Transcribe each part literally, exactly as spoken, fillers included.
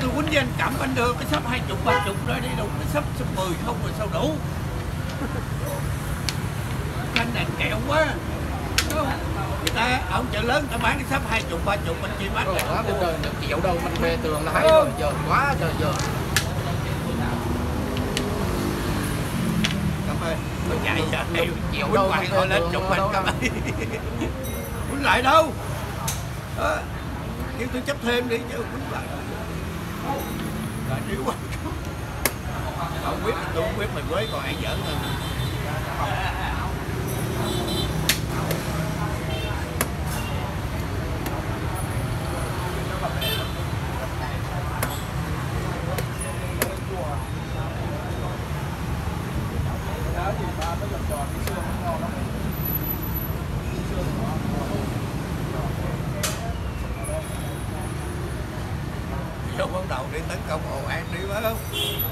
tôi quýnh với anh Cẩm, anh đưa cái sắp hai chục ba chục rồi đi đâu cái sắp sắp mười không rồi sao đủ. Anh này kẹo quá. Người ta ở chợ lớn ta bán cái sắp hai chục ba chục, anh chị bán rồi lại quá không trời những triệu đâu mình về tường là thấy rồi, giờ quá trời giờ. Cảm ơn. Tôi chạy giờ này triệu quýnh đâu hoài thôi lên chục anh cảm ơn. Quýnh lại đâu. Đó. Kêu tôi chấp thêm đi chứ quýnh lại. Rồi yếu quá. Không biết tôi không biết mày quế còn ai giỡn hơn. Vô bắt đầu đi tấn công ồ ạt đi phải không?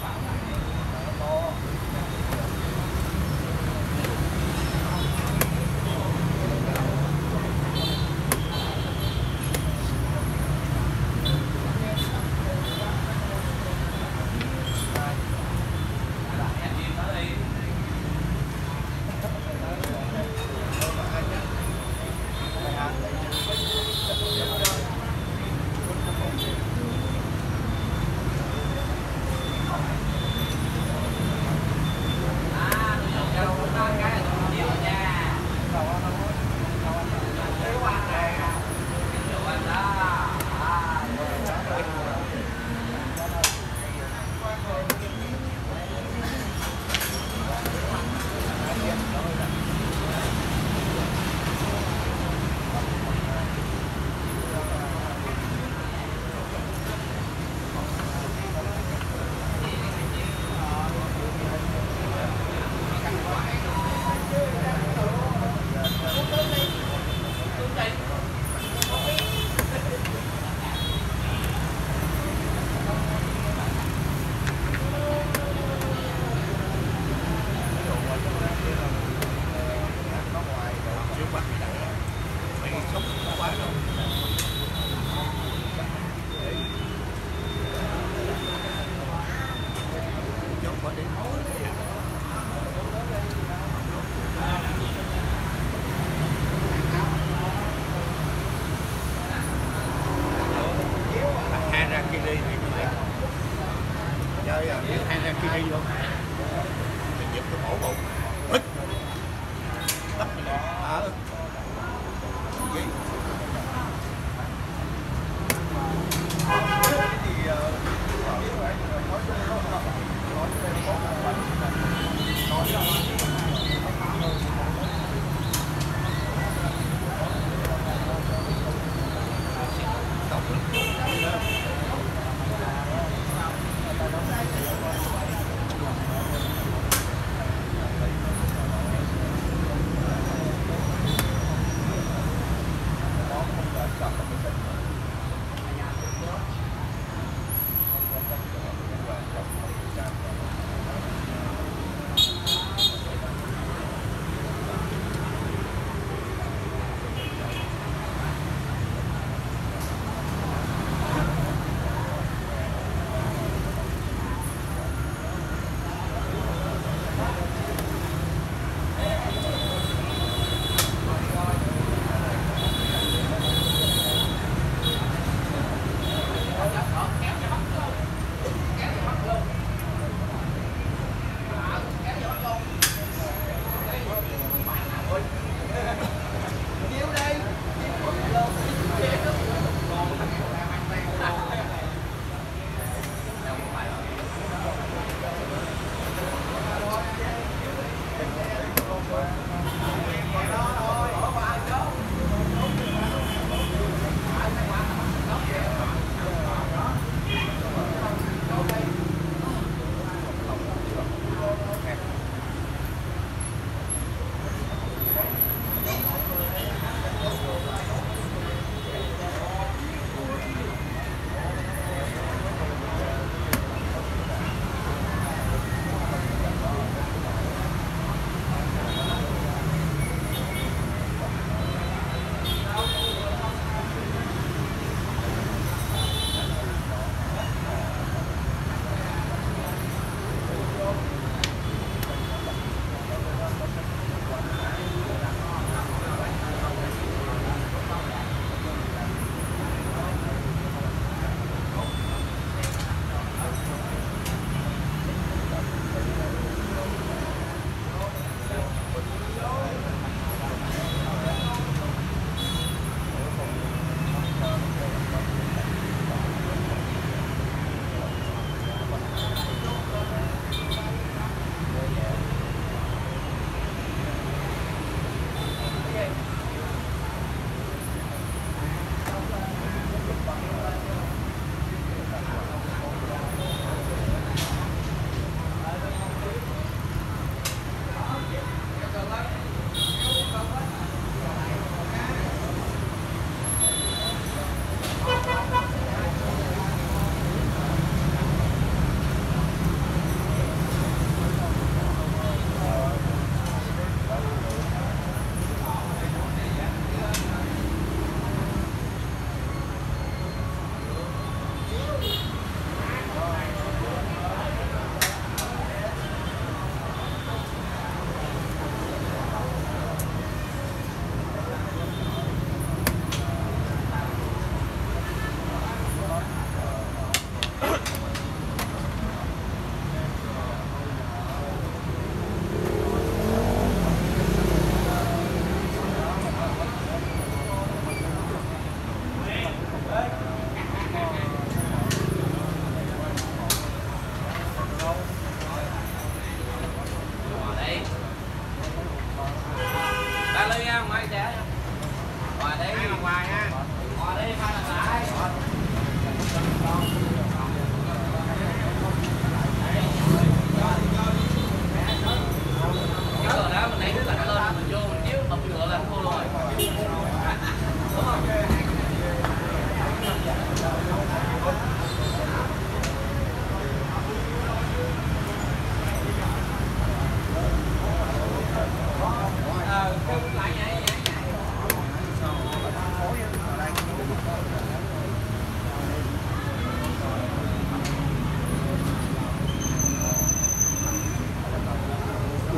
Harakiri luôn. Mình giật cái mổ bụng. Hít. Tấp mình ở. Gì?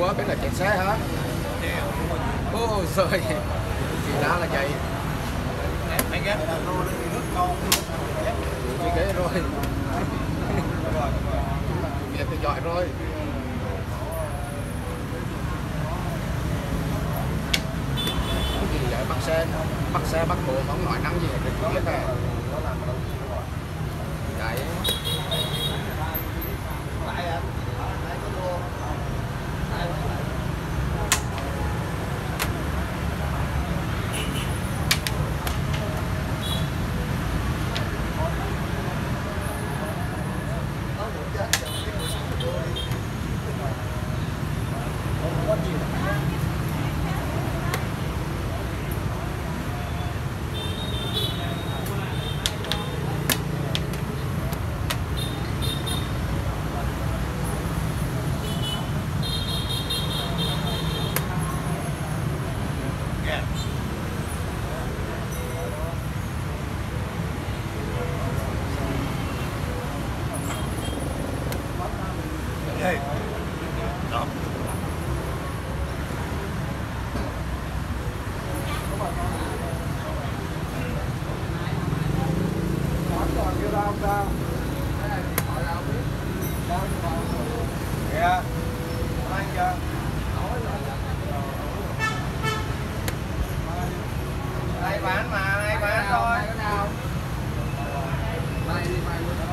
quá biết là chạy xe hả? Ôi trời, thì ra là vậy. Mày ghét Chị ghế rồi. Nghiệp thì giỏi rồi. Cái gì vậy? Bắt xe, bắt xe, bắt bộ, không nói năng gì hết, cái chuyện này. Đấy. Hey. Đó. Kìa. Anh kìa. Ai bán mà, ai bán thôi. Mày đi mày luôn.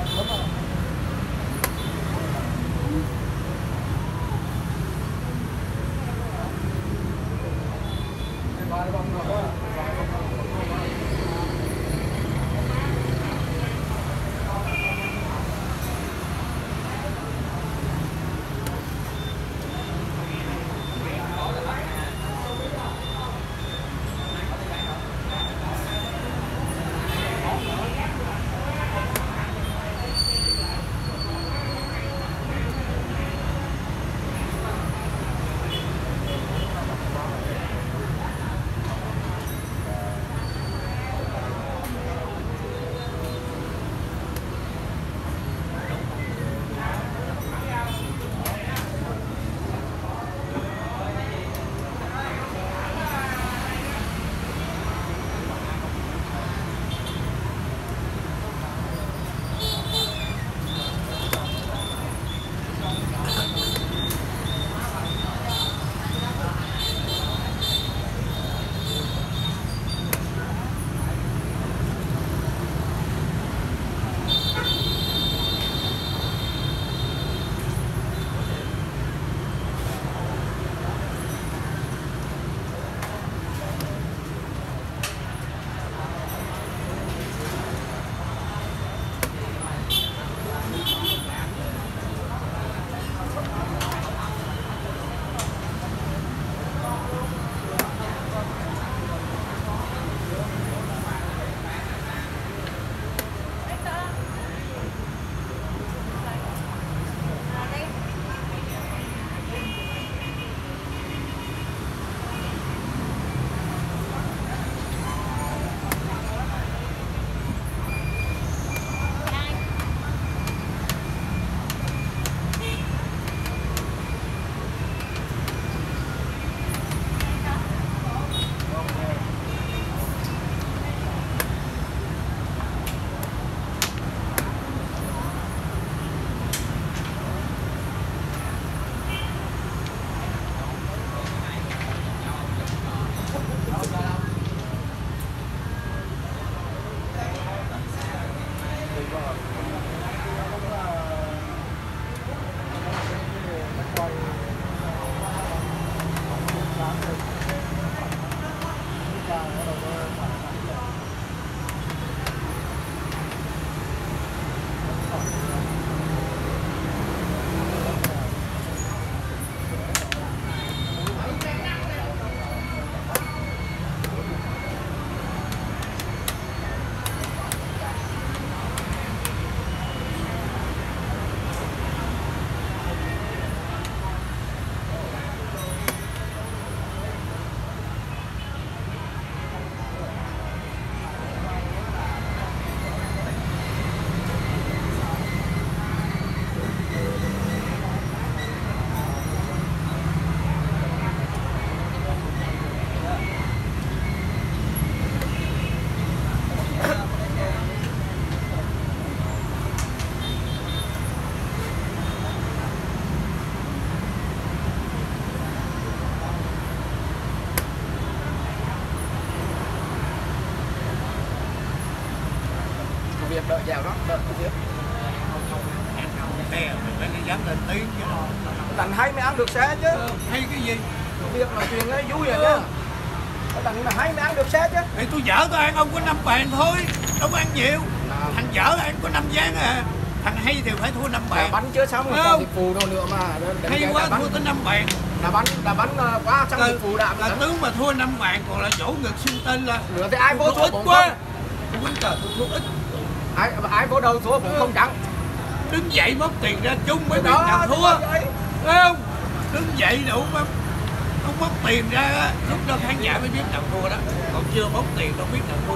biết. Nè, mình phải dám lên tiếng chứ. Tành hay mới ăn được xe chứ. Ờ, hay cái gì? Việc nói chuyện ấy vui rồi chứ. Tành là hay mới ăn được xe chứ. Thì tôi vợ tôi ăn ông có năm bàn thôi, đâu có ăn nhiều. À. Thằng vợ ăn có năm ván à. Thằng hay thì phải thua năm Đá bàn. bánh chưa xong rồi còn thịt phụ đâu nữa mà. Hay quá thua tới năm bàn. Đá bánh, đá bánh quá xong thịt phụ đạm. Là tướng mà thua năm bàn còn là chỗ ngực xưng tên là. Nữa thì ai vô thua ít quá. Quýnh trời tôi thua ít. Ai, ai vô đầu thua cũng không trắng. Đứng dậy móc tiền ra chung mới biết Đó, nào thua. Thấy không? Đứng dậy đủ mà không móc tiền ra lúc đó khán giả mới biết nào thua đó. Còn chưa móc tiền đâu biết nào thua.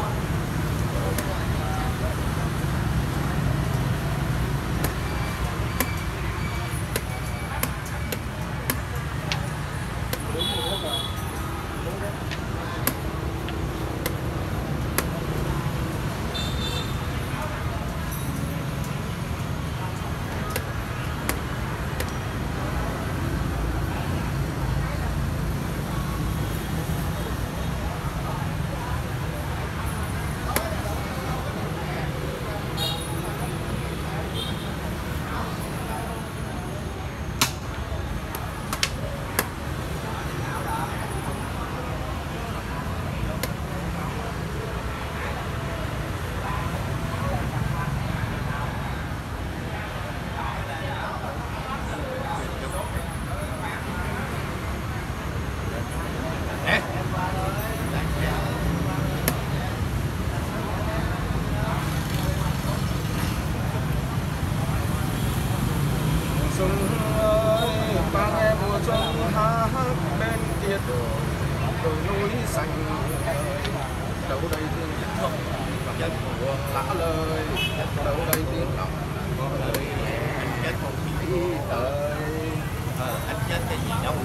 xuân ơi ba nghe mùa xuân hát bên kia đường đồi núi xanh đâu đây tiếng không dân buồn lã lời đâu đây tiếng lòng lời nhẹ Chết một đi tới ờ, anh chết cái gì đâu.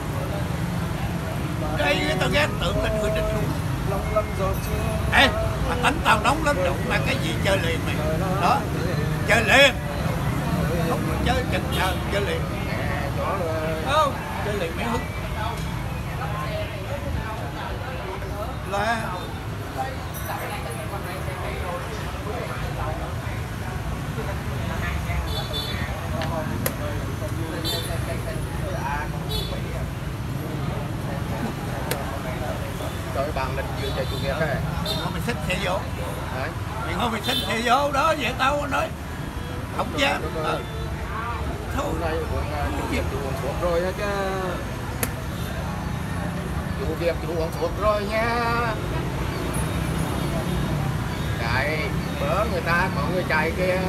Đây tao ghét tưởng là người địch luôn. lòng lắm giọt chưa. Ê, mà tính tao nóng lắm đụng mà cái gì chơi liền mày. Đó, chơi liền. Không chơi chừng nào chơi liền. Không, chơi liền mới hứng. Là Trời bạn lịch vừa chơi chủ nghĩa này. không mình xích xe vô. Đấy. Mình không mình xích xe vô đó, vậy tao nói. Không dám. Ờ. Thôi. Hôm nay cũng chủ việc chủ uống thuốc rồi chứ. Chủ việc chủ uống thuốc rồi nha. Chạy, bữa người ta có người chạy kia.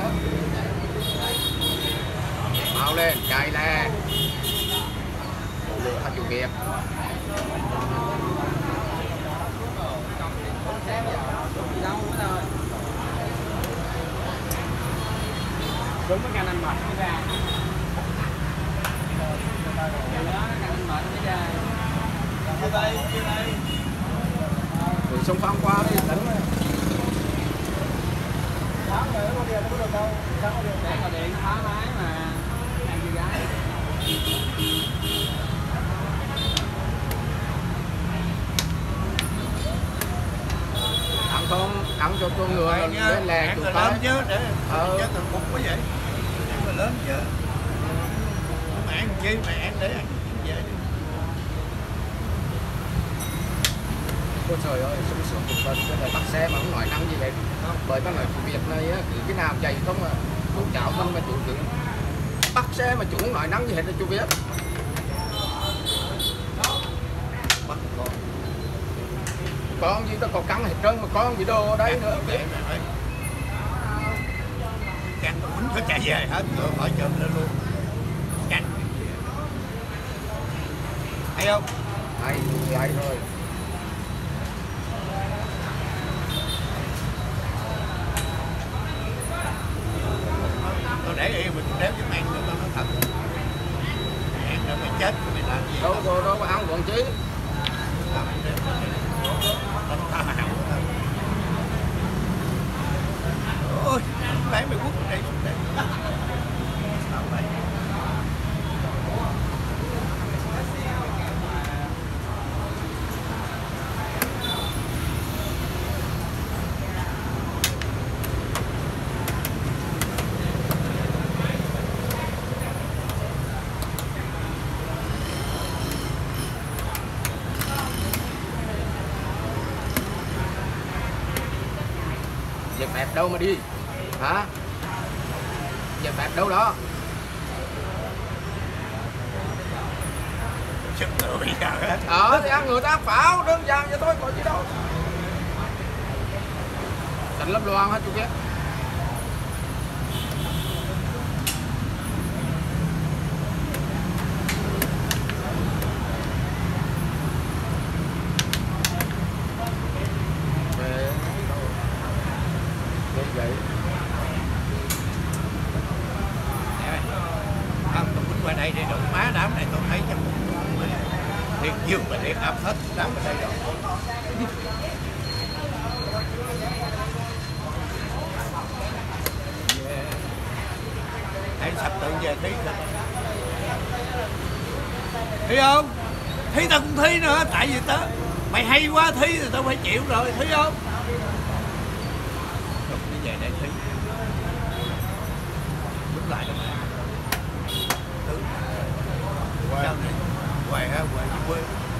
Mau lên, chạy nè. Lựa hạt chủ việc. Đúng cái ngành anh mệt mới ra. Cái đó ngành anh mệt mới ra. Vô đây, vô đây. Rồi xung phong qua đi, đánh. Sáng rồi có điện nó có được đâu. Sáng có điện, sáng có điện phá máy mà. Làm gì gái. Ăn không, ăn cho con người lên lè chuột lớn chứ để ờ. chết thằng cục quá vậy. Ăn là lớn chứ. Mà ăn chi mà ăn để ăn vậy đi. Ôi trời ơi, sung sướng một lần cái này bắt xe mà không nói năng gì vậy. Bởi bác nói việc này á, cứ cái nào chạy không mà không chảo mình mà chủ cứ bắt xe mà chủ không nói năng gì hết là chú biết. Bắt con. Con gì tao có cắn hết trơn mà con gì đồ ở đây nữa. Vậy mà phải. Cắn nó quýnh nó chạy về hết rồi khỏi chợt lên luôn. Cắn. Hay không? Hay, hay rồi. Tao để yên mình đếm cái mang nữa tao nói thật. Mày ăn rồi mày chết rồi mày làm gì? Đâu đâu đâu có ăn còn chứ. Tao ăn đếm rồi mày. Tao tao hào thôi. Ôi, lấy mày quất đây xuống đây. Tao vậy. phép đâu mà đi hả? Giấy phép đâu đó? Sức tự bây giờ hết. Ờ thì ăn người ta ăn pháo đơn giản vậy thôi, có gì đâu. Đánh lấp loan hết chú kia. Vậy. Không, tôi muốn qua đây để đụng má đám này tôi thấy chắc thiệt dương là thiệt áp hết đám ở đây rồi. Hãy sắp tự về thi rồi. Thi không? Thi tao cũng thi nữa, tại vì tao mày hay quá thi thì tao phải chịu rồi, thi không? Về đây thi đúng lại đó mà thứ quay quay ha quay quê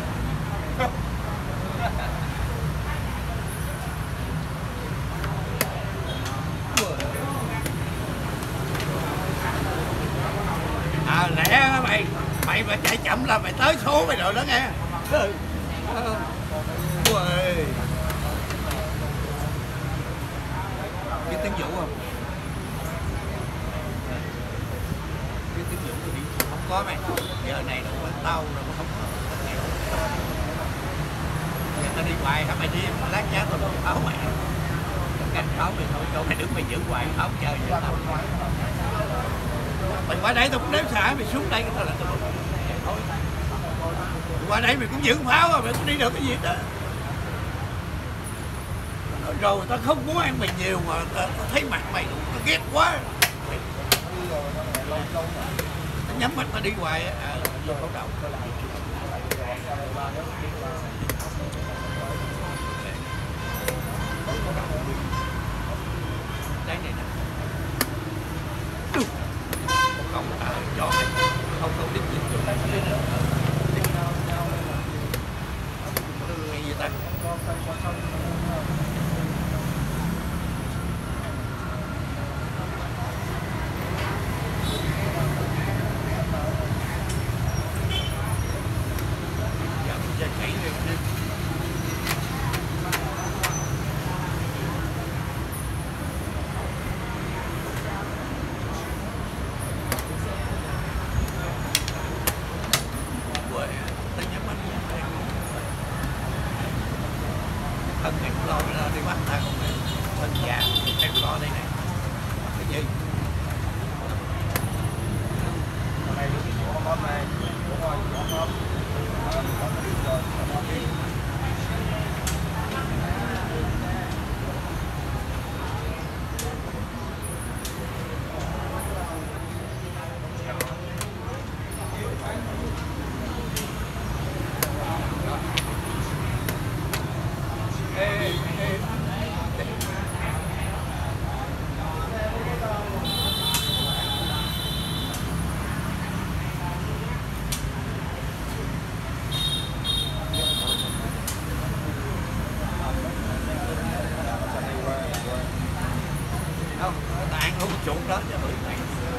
à lẽ mày mày mà chạy chậm là mày tới số mày rồi đó nghe. Quê biết tiếng Vũ không? Biết tiếng Vũ thì không có mày. Giờ này đâu có tao đâu có không có. Giờ tao đi hoài hả mày đi lát giá tao luôn pháo mày. Canh pháo mày thôi cho mày đứng mày giữ hoài pháo chơi vậy tao. Mày qua đây tao cũng đếm xả mày xuống đây tao là tao luôn. Thôi. Qua đây mày cũng giữ pháo à, mày cũng đi được cái gì đó. Rồi tao không muốn ăn mày nhiều mà tao thấy mặt mày tao ghét quá. Tao nhắm mắt tao đi hoài á, à, vô khẩu đầu. Đấy này nè. Không à, cho mày không không biết gì được đây nữa. Nghe gì ta? Thân em lo ra đi bắt ta không em thân già em lo đây này cái gì này chỗ con này đúng rồi chỗ con không ta ăn luôn chuột đó chứ bự này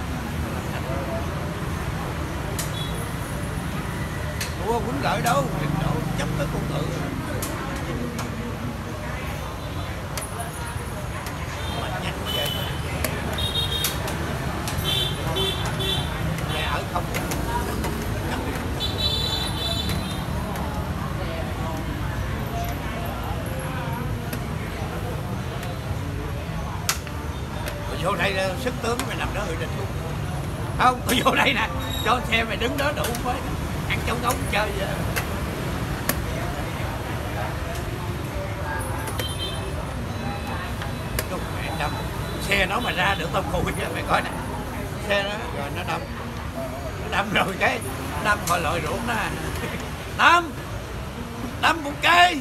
ủa quýnh lợi đâu trình độ chấp tới con tự mà nhanh quá vậy nhà ở không vô đây sức tướng mày nằm đó người địch luôn không tôi vô đây nè cho xe mày đứng đó đủ với ăn chống ống chơi vậy đúng mẹ đâm xe nó mà ra được tao khui chứ mày coi nè xe đó rồi nó đâm nó đâm rồi cái đâm hồi lội ruộng đó đâm đâm một cây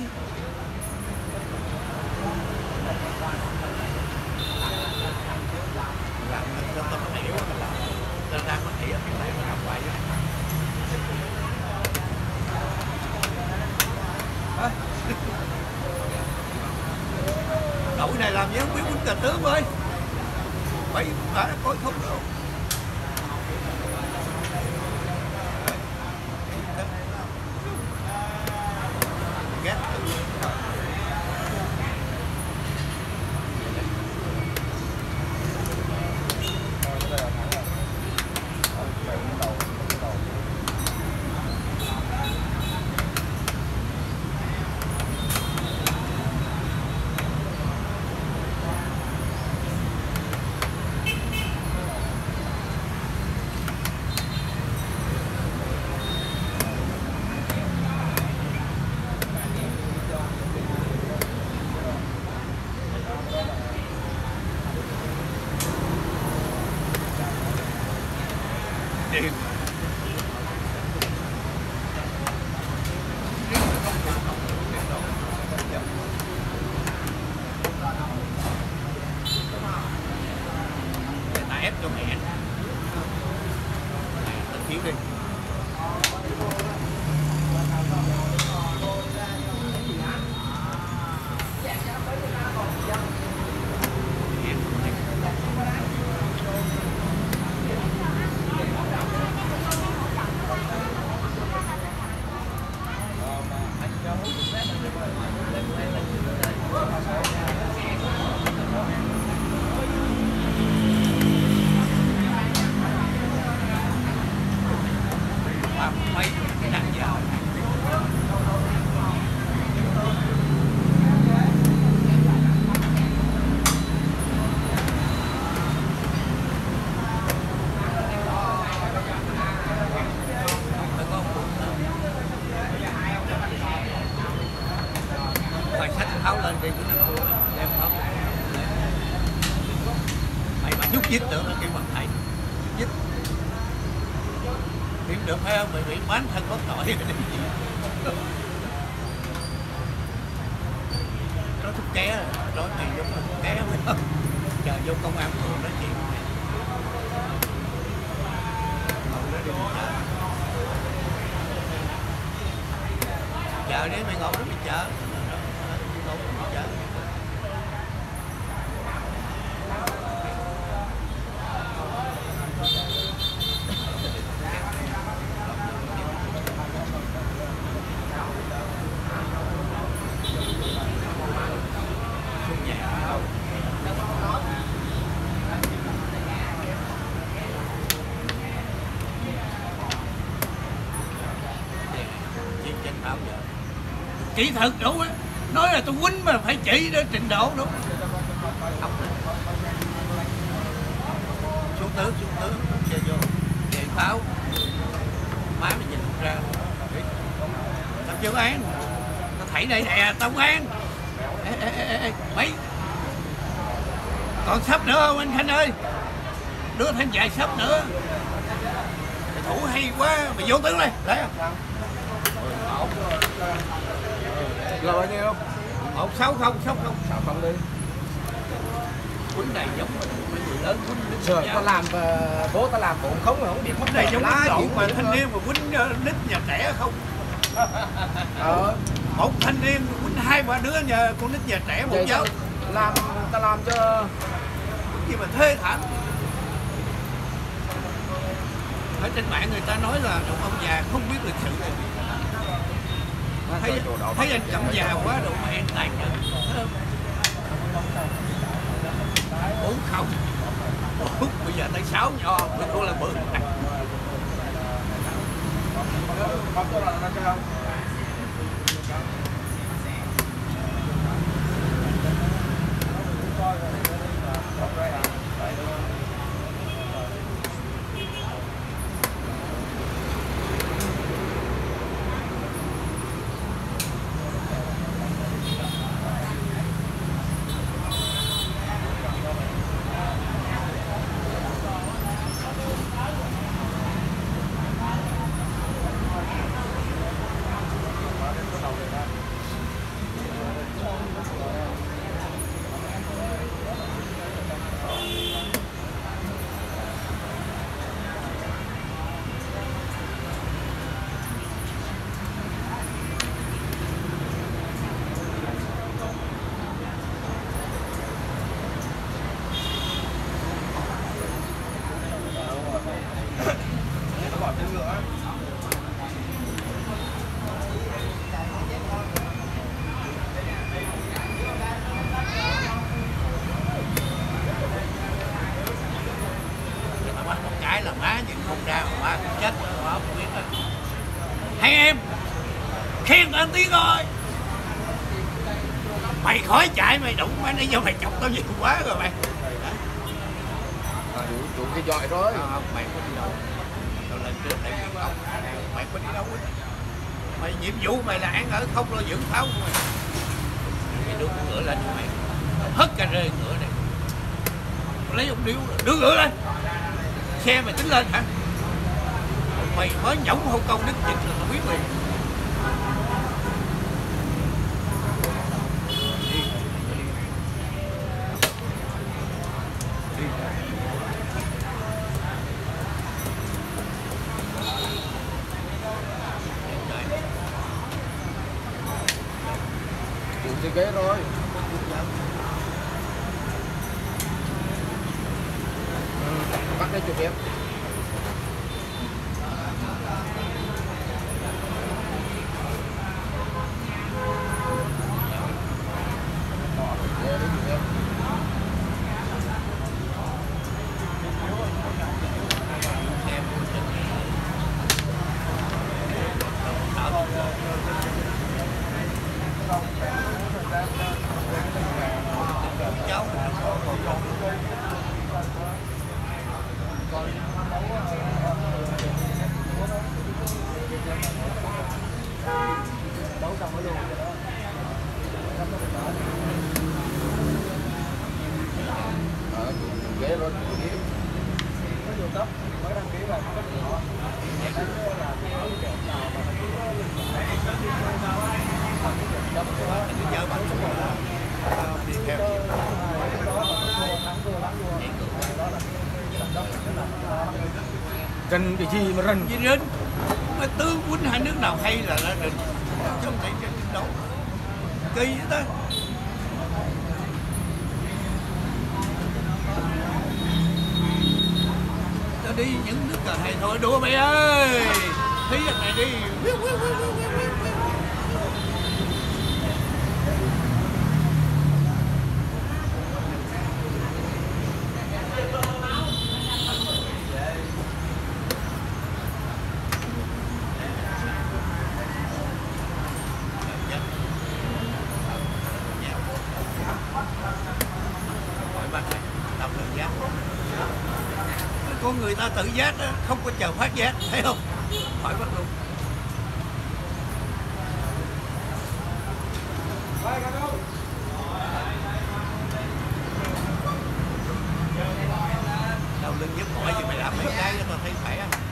đội này làm gì không biết cả tướng ơi, bảy đã coi không đâu. Ghét. Điên. Để ta ép cho mẹ. Này, ta thiếu đi. Mấy cái nặng giờ. Phải xách áo lên đi của nó đem không. Mày mà nhúc nhích nữa nó kêu bằng thầy. Nhúc nhích. Điểm được phải không? Mày bị bán thân bất tội. Nó thúc ké, nói mày giống là thúc ké phải không? Chờ vô công an phường nói chuyện mày. Ngồi đó đi chờ. Chờ đi, mày ngồi đó mày chờ. Ngồi đó mày chờ. Chỉ thật đủ á, nói là tôi quýnh mà phải chỉ đến trình độ đúng. Xuống tướng, xuống tướng, chơi vô, chạy pháo, má mày nhìn ra, làm chưa án, tao thảy đây nè, tao án, ê, ê, ê, ê, mấy, còn sắp nữa không anh Khanh ơi, đưa thêm vài sắp nữa, thủ hay quá, mày vô tướng đây, lấy không? Là bao nhiêu? Một sáu không sáu không Sao không đi? Quýnh này giống mấy người lớn quýnh. Rồi ta làm bố ta làm bụng không mà không biết mất này giống lá chuyện mà thanh niên mà quýnh nít nhà trẻ không? Ờ. Một thanh niên quýnh hai ba đứa nhà con nít nhà trẻ một giáo. Làm ta làm cho gì mà thê thảm. Ở trên mạng người ta nói là ông già không biết lịch sử này. Thấy, thấy anh chậm già quá độ mẹ tàn nhẫn. Bốn không. Bây giờ tới sáu nho, mình cô là bự. phải là má nhưng không ra mà má cũng chết rồi, má không biết đó. Hai em khen tao tiếng rồi, mày khỏi chạy mày đụng má nãy giờ mày chọc tao nhiều quá rồi mày. À, chủ, chủ cái giỏi rồi. Không, không, mày có đi đâu, tao lên trước để việc ông, mày có đi đâu hết. Mày nhiệm vụ mày là ăn ở không lo dưỡng pháo của mày. Mày đưa con ngựa lên cho mày, hất cà rê ngựa này, lấy ông điếu đưa ngựa lên, xe mày tính lên hả? Mày mới nhổng hôn công đức dịch là tao biết mày. Chủ cái ghế rồi. Ừ, bắt đây chụp em. Ghế rồi. Có nhiều cấp mới đăng ký là cấp nhỏ. Giờ bạn đi theo Rình cái gì mà rình? gì rình? Mà tướng quân hai nước nào hay là là rình, không thể trên đấu kỳ vậy ta. Tao đi những nước cờ hay thôi, đùa mày ơi, thấy cái này đi. Con người ta tự giác đó, không có chờ phát giác, thấy không? Hỏi bắt luôn. Đau lưng nhức mỏi gì mày làm mấy cái cho tao thấy khỏe không?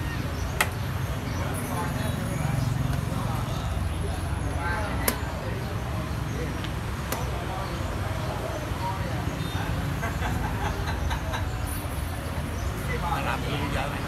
Làm gì bây giờ mày?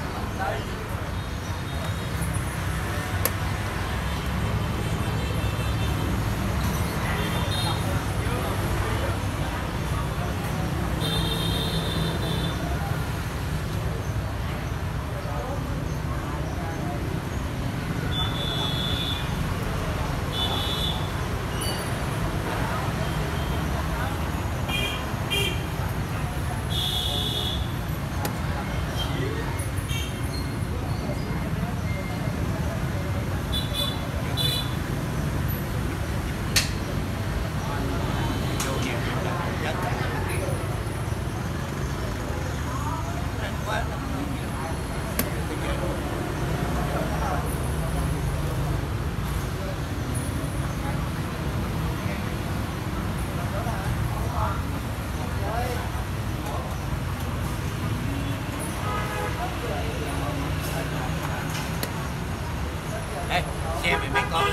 Ê, xe mày mấy con?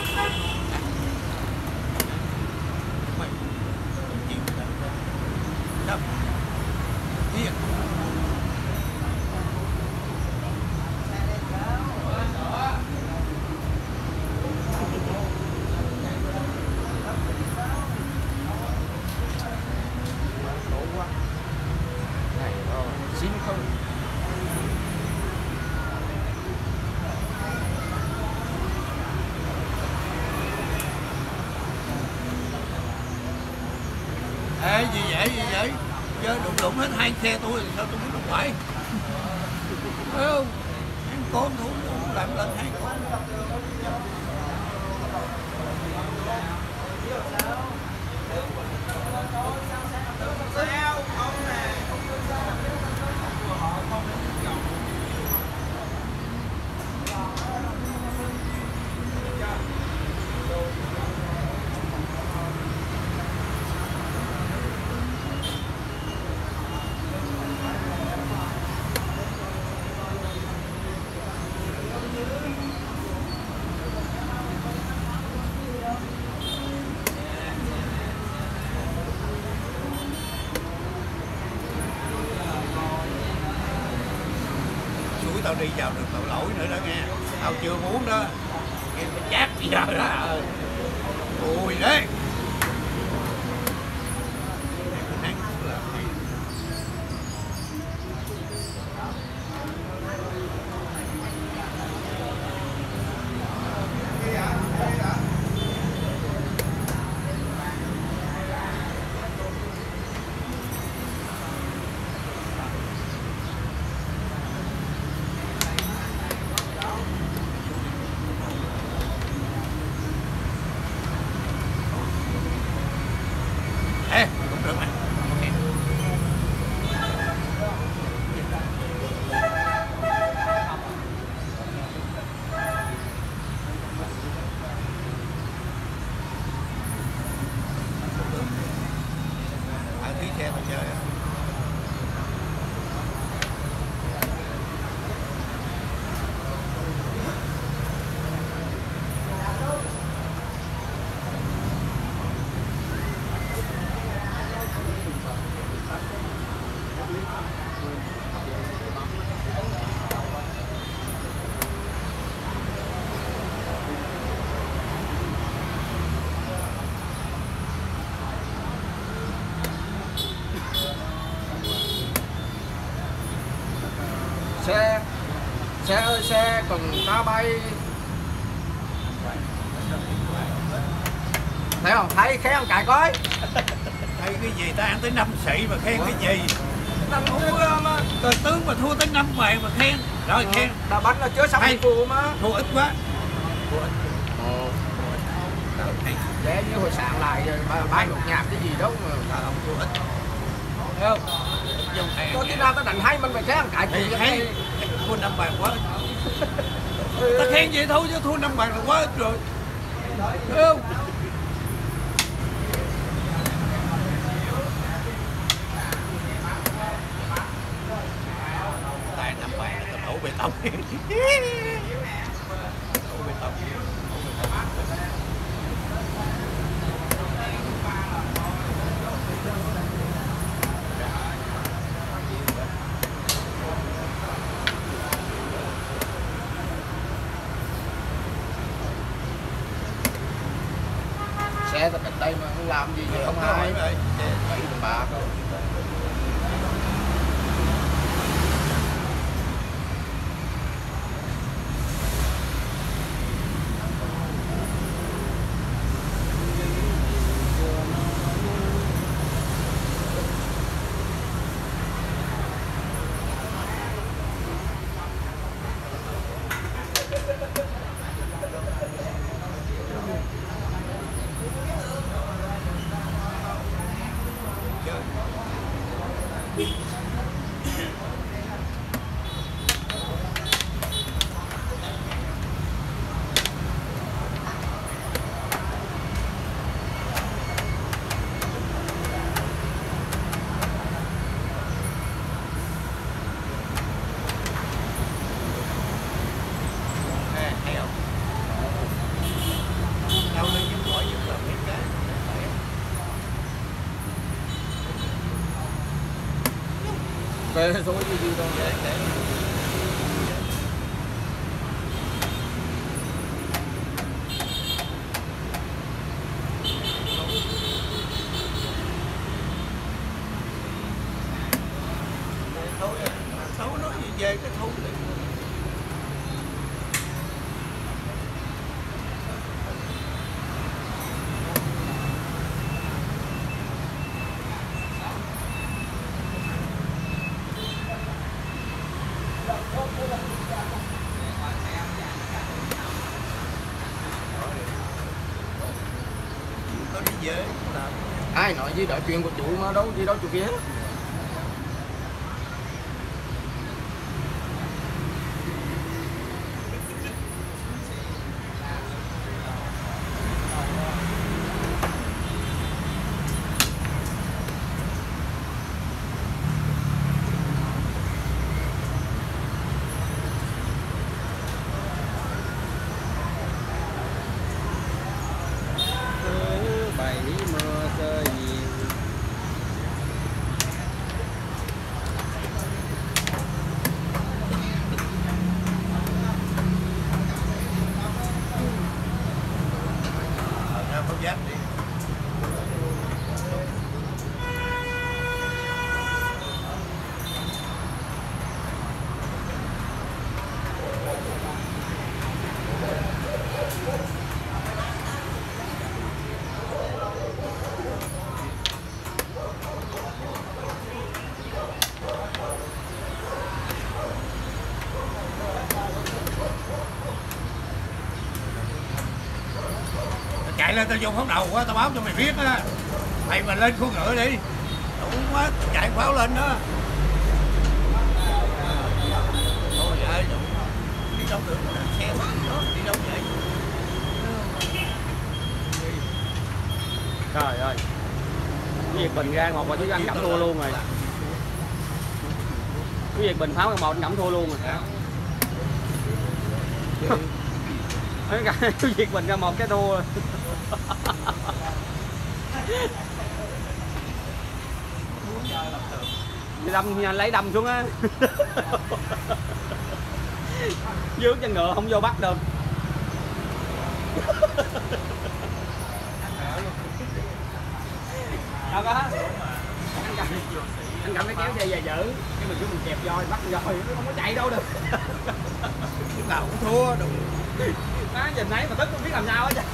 Mày chịu đâu? Điên. Này, xin không? Ê, gì vậy, gì vậy? Chơi đụng đụng hết hai xe tôi, sao tôi biết không phải? Thấy không? Hai con thủ làm lần hai con. Tao đi vào được tội lỗi nữa đó nghe, tao chưa muốn đó, nghe mày chát bây giờ đó, ui đấy. Ê, cũng được mà. Ở tí xe mà chơi à? Xe xe ơi xe cần ta bay, thấy không, thấy khéo cài coi. Thấy cái gì ta ăn tới năm sĩ mà khen cái gì? Năm thua mà Cờ tướng mà thua tới năm vàng mà khen. Rồi ờ, khen. đá bánh là chứa xong Hay. phù mà. Thua ít quá. Thua ít. Ồ. Tao hay. Để như hồi sạn lại rồi bay một nhạc cái gì đó mà. Tao không thua ít. Thấy không? Dùng hàng Có tiếng nào ta đánh hay mình phải khéo cài thì chị hay. Thua năm vàng quá ít. Ta khen vậy thôi chứ thua năm vàng là quá ít rồi. Thấy không? Tại năm vàng là tao đổ bê tông. Đổ bê tông. xe ta cạnh đây mà không làm gì vậy không ai. Rồi. Bảy đồng bạc thôi. Về thôi gì gì đâu. Thôi, xấu nói gì về cái thu đi. ai nói gì đó chuyện của chú mà đâu gì đâu chú kia. Chạy lên tao dùng pháo đầu quá, tao báo cho mày biết á. Mày mà lên khua ngựa đi. Đủ quá, chạy pháo lên đó. Thôi vậy, đi đâu được, xe đó, đi đâu vậy? Trời ơi, cái Việt Bình ra một là chú anh Cẩm thua luôn rồi. Cái Việt Bình pháo một anh Cẩm thua luôn rồi. Cái Việt Bình ra một cái thua. Đâm lấy đâm xuống á. Dướng chân ngựa không vô bắt được. Đâu có anh cầm anh cầm cái kéo dây về giữ cái mình cứ mình kẹp voi bắt voi nó không có chạy đâu được. Lúc nào cũng thua đúng. Má nhìn thấy mà tức không biết làm sao hết chứ.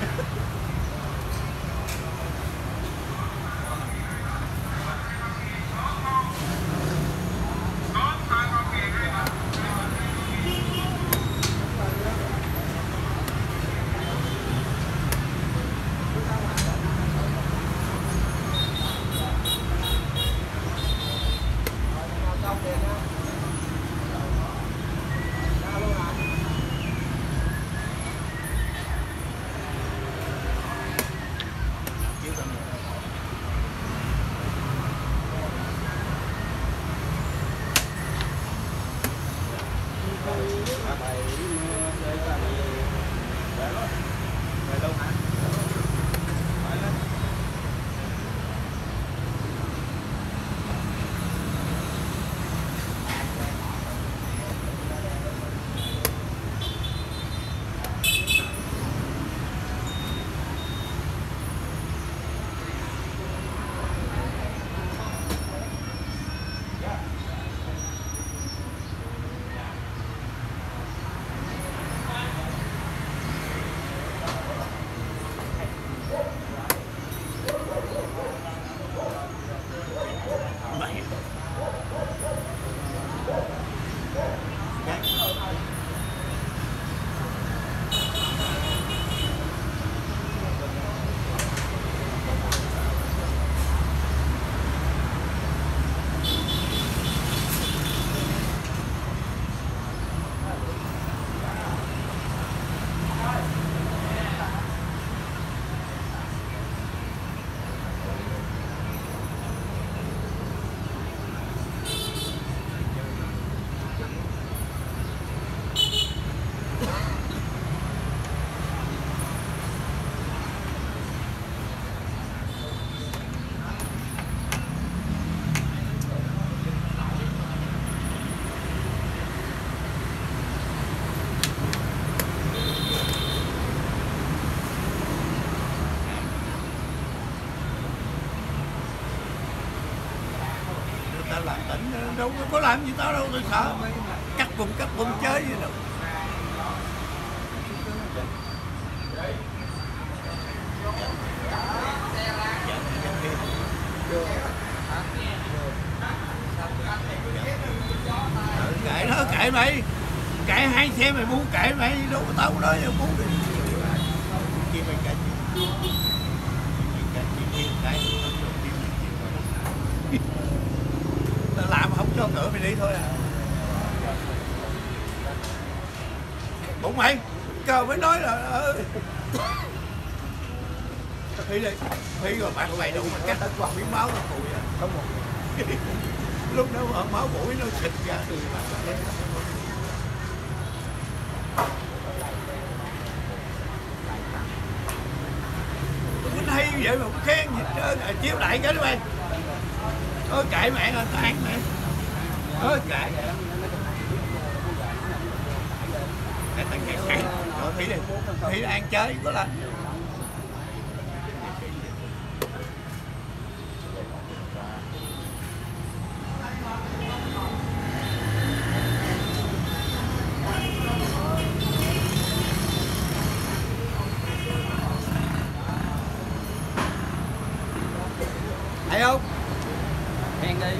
Làm tỉnh đâu có làm gì tao đâu, tôi sợ cắt bùm cắt bùm chơi gì đâu. Kệ nó, kệ mày, kệ hai xe mày muốn kệ mày, đâu có tao nói đâu muốn đi. Kia mày kệ, kệ kệ kệ làm không cho ngựa mày đi thôi à. Bụng mày cơ mới nói là ờ. Phi đi, Phi rồi bạn mày đâu mà cắt qua miếng máu nó cùi à. Không một. Lúc đó mà máu mũi nó xịt ra từ mặt. Mình hay vậy mà khen gì trơn à, chiếu lại cái đó em. Ôi kệ mẹ là tàn mẹ. Ôi kệ. Cái tàn kẹt kẹt. Rồi Thủy đi. Thủy ăn chơi có là. Thấy không? Hèn đi.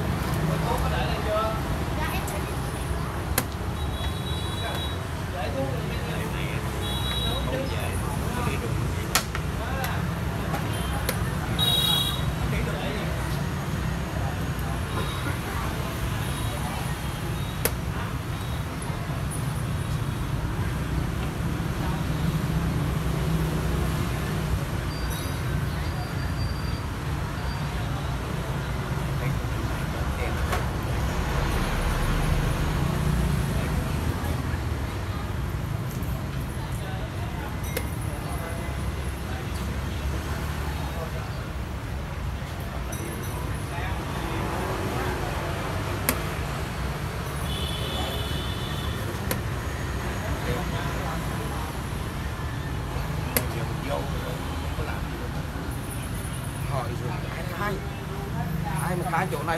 Hỏi rồi ai khai ai mà khai chỗ này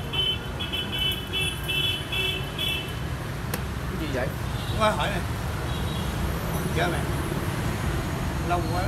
cái gì vậy? Qua hỏi này. Chơi mày. Lâu quá.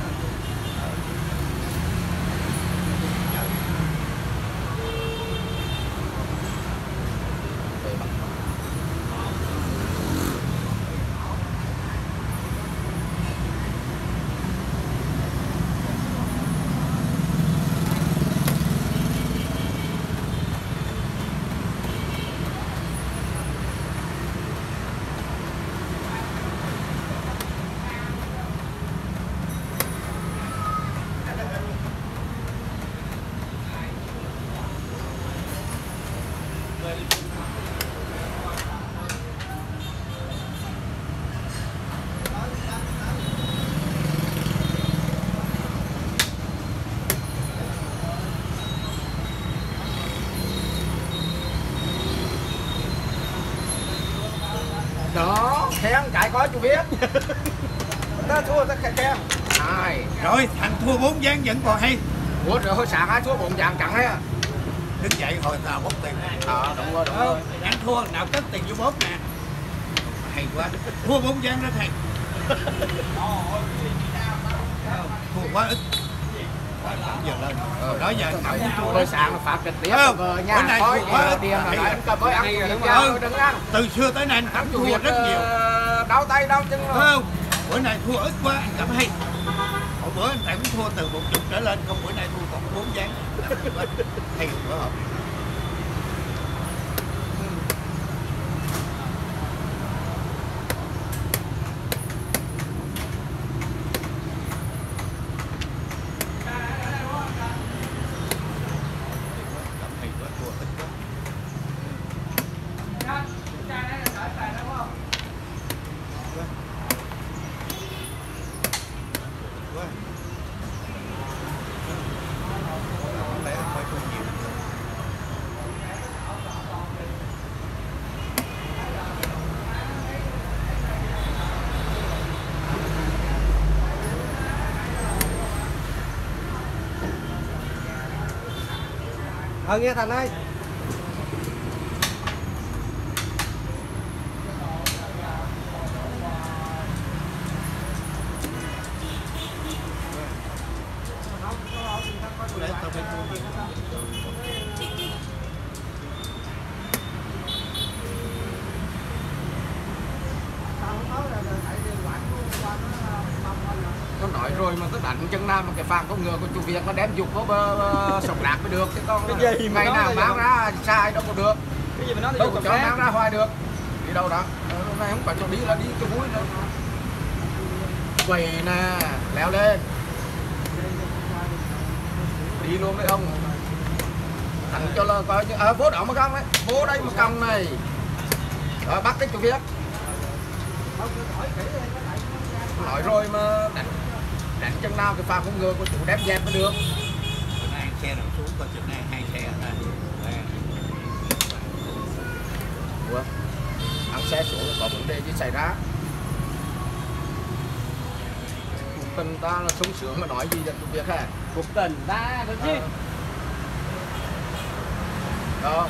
Đó, khen chạy coi chú biết. Ta thua ta khen. Ai. Rồi thằng thua bốn ván vẫn còn hay. Ủa rồi hồi sáng ai thua bốn ván chẳng hay à? Đứng dậy hồi nào bóp tiền. Ờ đúng rồi đúng rồi. Ăn thua nào cất tiền vô bóp nè. Hay quá. Thua bốn ván rất hay. Thua quá ít. Giờ lên. Ờ, đó giờ cậu thua. Hồi sáng là phát trực tiếp không? Ở Bữa nhà nay coi thua quá ít. tiền là anh cầm với ăn Đúng chủ rồi. Việt đừng ăn. Từ xưa tới nay thắng Chủ thua Việt rất nhiều. đau tay đau chân Phải rồi. không? Bữa nay thua ít quá anh cảm hay. Hồi bữa anh thầy cũng thua từ một chục trở lên, không bữa nay thua còn bốn ván. Hay quá không? Hay quá, thua ít quá. Quá. Có lẽ phải thua nhiều. Ờ nghe Thành ơi. Có lẽ tao phải thua nhiều. Nó nói rồi mà cứ đánh chân nam mà cái phàm con ngựa của chủ Việt nó đem dục có bơ, bơ sọc đạc mới được chứ con Cái gì mà ngày nói nào là báo vậy? ra sai đâu có được. Cái gì mà nói đâu có cho mang ra hoài được. Đi đâu đó? Hôm nay không phải cho đi là đi cho vui nữa. Quầy nè, leo lên. Đi luôn đấy ông. Thằng cho là coi như à, vô đó mà cong đấy, vô đây mà cong này. Rồi bắt cái chỗ kia. Nói rồi mà đánh đánh chân nào cái pha không ngờ của chủ đem dẹp mới được. Bữa nay xe đậu xuống coi chừng này hai xe rồi. Ủa? Ăn xe xuống có vấn đề gì xảy ra? Cuộc tình ta là sung sướng mà nói gì vậy tụi việc hả? Cuộc tình ta được chứ. Đó.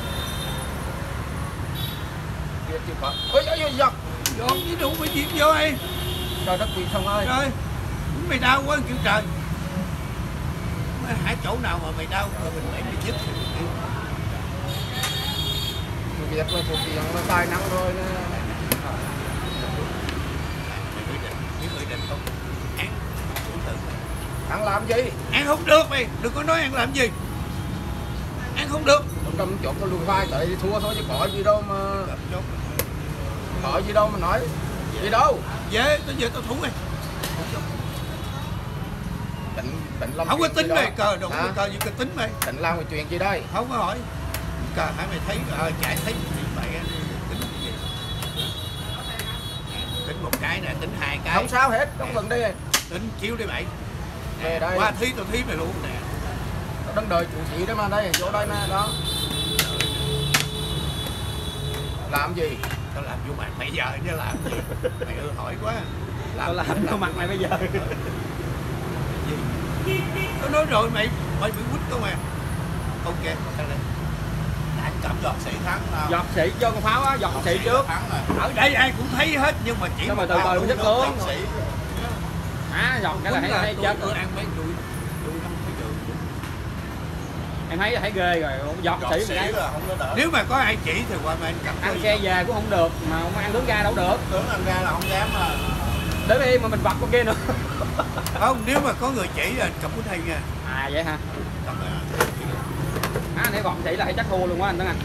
Việc chịu khó. Ôi ôi ôi dọc. Dọn với đủ phải chuyện vô đi. Trời đất quỷ không ơi. Trời, mày đau quá kiểu trời. Hả chỗ nào mà mày đau rồi mình phải đi chết. Tụi việc là thuộc viện là tài năng rồi nè. Biết người định không? Ăn. Ăn làm gì? Ăn không được mày, đừng có nói ăn làm gì. Ăn không được. Cầm chốt có lùi vai tới thì thua thôi chứ có gì đâu mà có gì đâu mà nói gì đâu. Dễ, tới giờ tao thú mày. Định định làm Không có tính mày, cờ đâu có cờ gì cái tính mày. Định làm cái chuyện gì đây? Không có hỏi. Cờ hãy mày thấy ờ chạy thấy thì mày tính gì? Tính một cái nè, tính hai cái. Không sao hết, không vấn đề. Tính chiếu đi mày. Về đây. Qua thi tao thi mày luôn nè. Đang đợi chủ sĩ đấy mà đây, chỗ đây nè, đó. Làm gì? Tao làm vô mặt mày giờ chứ làm gì? Mày ưa hỏi quá. Tao làm vô mặt mày bây giờ. Gì? Tao nói rồi mày, mày bị quýt không à? Ok, sao đây? Đã cầm giọt sĩ thắng nào? Giọt sĩ cho con pháo á, giọt sĩ trước. Ở đây ai cũng thấy hết nhưng mà chỉ nhưng mà từ từ mới chất luôn. Á, giọt cái là thấy thấy chết. Tôi ăn mấy đuôi, đuôi năm mấy đường. Em thấy thấy ghê rồi, giọt sĩ mà đấy. Nếu mà có ai chỉ thì qua bên cầm. Ăn xe về cũng không được, mà không ăn nướng ga đâu được. Tưởng ăn ra là không dám mà. Để đi mà mình vặt con kia nữa. Không, nếu mà có người chỉ là cầm bút hay nha. À vậy hả? Cầm là... À, anh thấy vọng chỉ là thấy chắc thua luôn quá anh Tuấn Anh.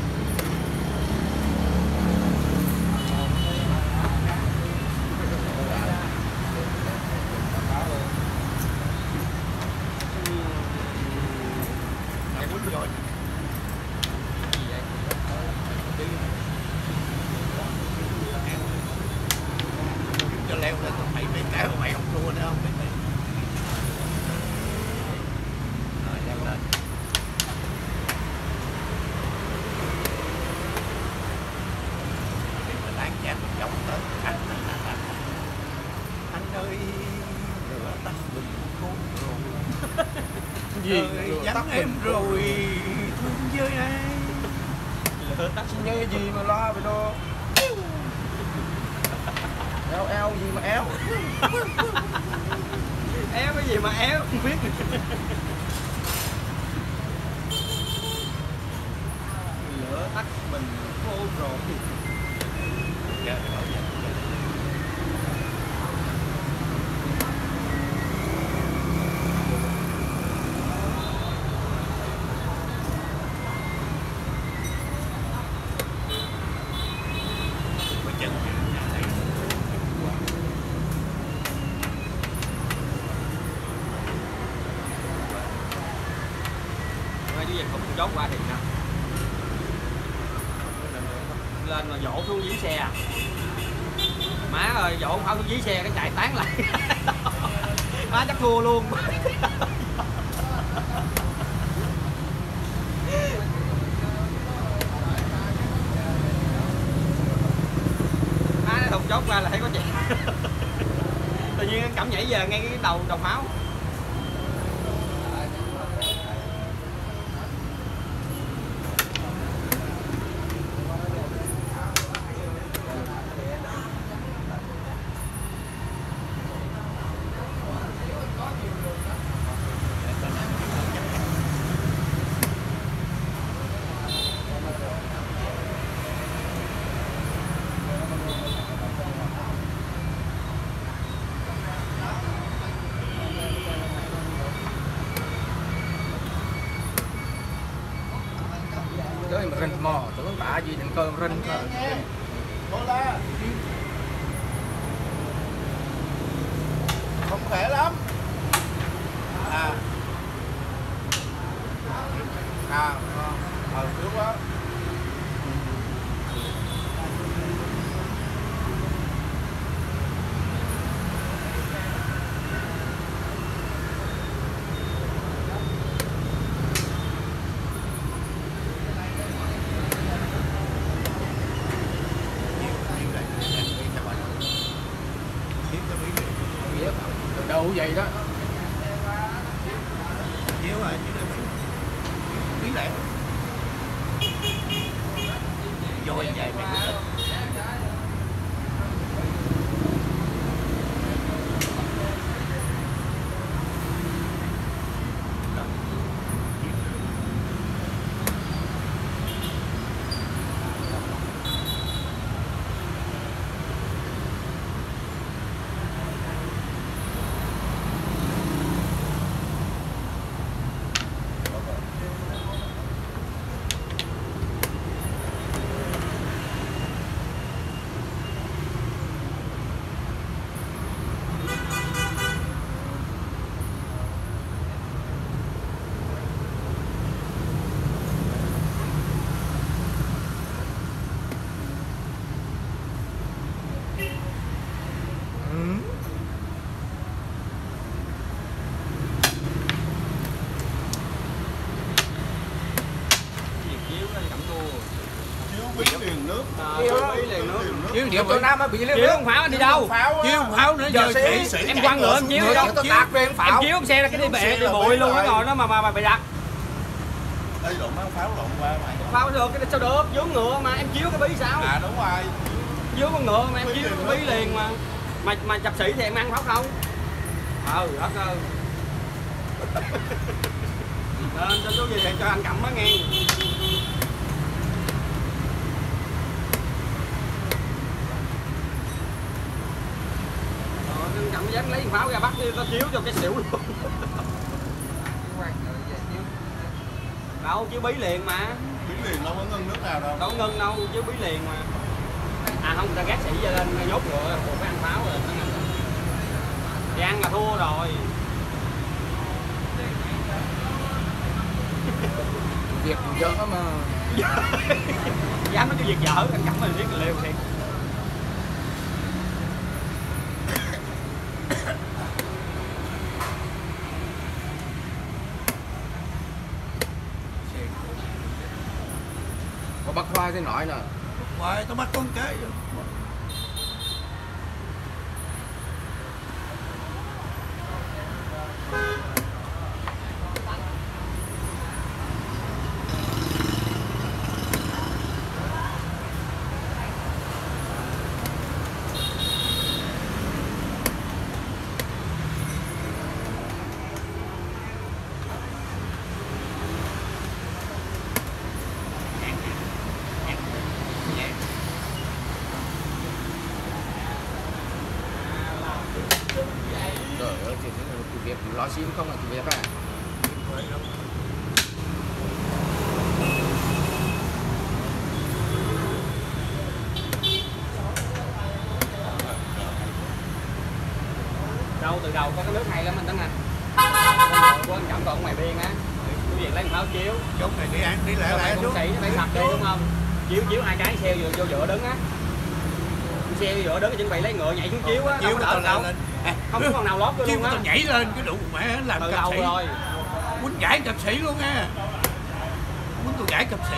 Rồi. Cho leo lên tao thấy mấy cái mà mày không thua nữa không? Rồi leo lên. Thì mình láng chán mình giống tới anh anh ơi lửa tắt mình khốn rồi. Gì? Vắng em rồi thương với ai. Lửa tắt nghe gì mà lo vậy đâu. Eo eo gì mà éo. Éo cái gì mà éo không biết. Lửa tắt mình khô rồi. Chốt qua thì sao? Lên mà dỗ xuống dưới xe. Má ơi, dỗ không xuống dưới xe cái chạy tán lại. Má chắc thua luôn. Má nó thùng chốt qua là thấy có chuyện. Tự nhiên cảm nhảy về ngay cái đầu đầu pháo. cơn rinh cơn không khỏe lắm. À à ờ thiếu quá. đâu vậy đó. Nhiều rồi chứ đâu bí lẻ vô vậy mày cũng thích. Chiếu điệu tôi Nam bị liên chiếu không pháo anh đi đâu? Chiếu pháo nữa giờ sĩ sĩ Em quăng nữa em chiếu đi đâu? tôi tạt về em pháo. Em chiếu xe là cái đi bệ đi bụi luôn cái ngồi đó mà mà mà bị đặt. đây lộn máu pháo lộn qua mày. Pháo được cái sao được, vướng ngựa mà em chiếu cái bí sao? À đúng rồi. Vướng con ngựa mà em chiếu cái bí liền mà. Mà mà chập sĩ thì em ăn pháo không? Ừ, đất ơi. Nên cho số gì cho anh cầm á nghe. Cầm dám lấy pháo ra bắt đi, tao chiếu cho cái xỉu luôn. Đâu, chiếu bí liền mà. Bí liền đâu có ngưng nước nào đâu. Đâu có ngưng đâu, chiếu bí liền mà. À không, ta gác sĩ ra lên nhốt rồi, còn phải ăn pháo rồi. Thì ăn là thua rồi. Việc dở mà. Dám nói cái việc dở, anh cắm mình biết là liều thiệt. Có bắt khoai thế nói nè. Khoai tao bắt con cái rồi. Việc lo xin không là việc à. Đâu từ đầu có cái nước hay lắm anh Tấn Anh. Của anh Trọng còn ngoài biên á. Cái việc lấy pháo chiếu. Chút này đi ăn đi lại lại chút. Sĩ phải sạch đi đúng không? Chiếu chiếu hai cái xe vô vô giữa đứng á. Xe vô giữa đứng chuẩn bị lấy ngựa nhảy xuống chiếu á. Chiếu Không có đỡ đâu. Không có con nào lót luôn á. Nhảy lên cái đụng mẹ làm từ cặp đầu sĩ rồi. Quýnh giải cặp sĩ luôn nha. Quýnh tôi giải cặp sĩ.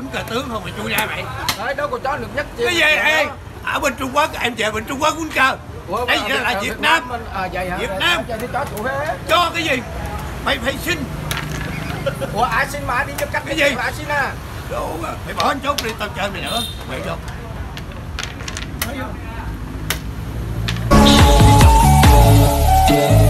cờ tướng không mà chui ra mày. Đấy, đâu có cho được nhất chi. Cái gì ê? Ở bên Trung Quốc em về bên Trung Quốc quýnh cờ. Đây là Việt Nam. À vậy hả? Việt Nam. Đi cho chủ hết. Cho cái gì? Mày phải xin. Ủa ai xin mà đi cho cách cái gì? Ai xin à? Đồ mà. Mày bỏ anh chốt đi tao chơi mày nữa. Mày đâu? Thấy không?